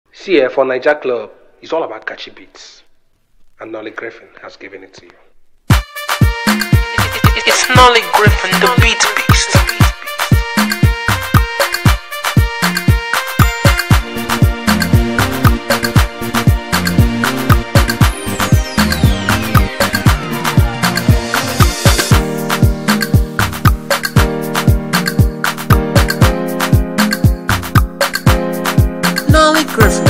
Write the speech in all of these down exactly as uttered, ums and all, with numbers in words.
See, eh, for Niger Club, it's all about catchy beats. And Nolly Griffin has given it to you. It's Nolly Griffin, the beat beast. Nolly Griffin.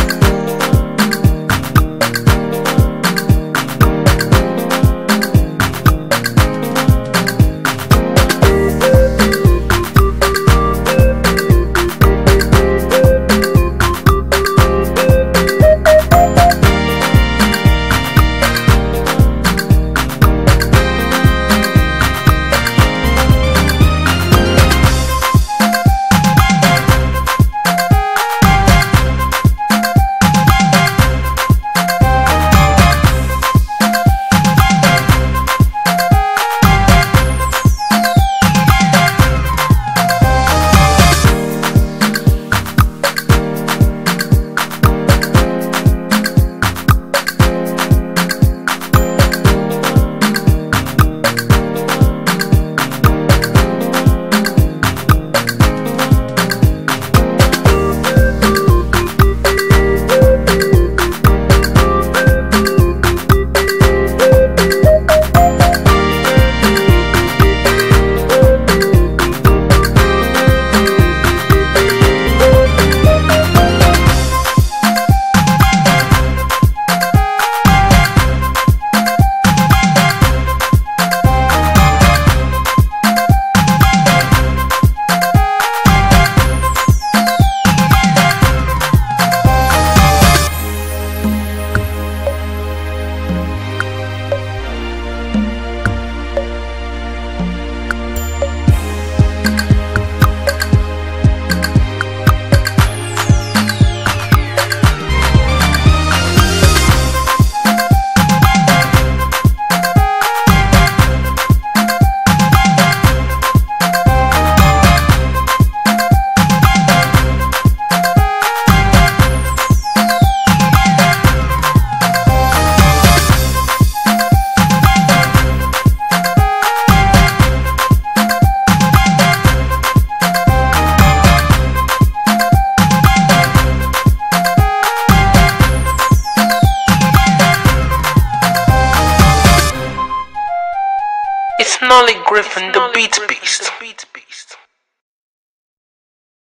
It's Nolly Griffin, the beat beast.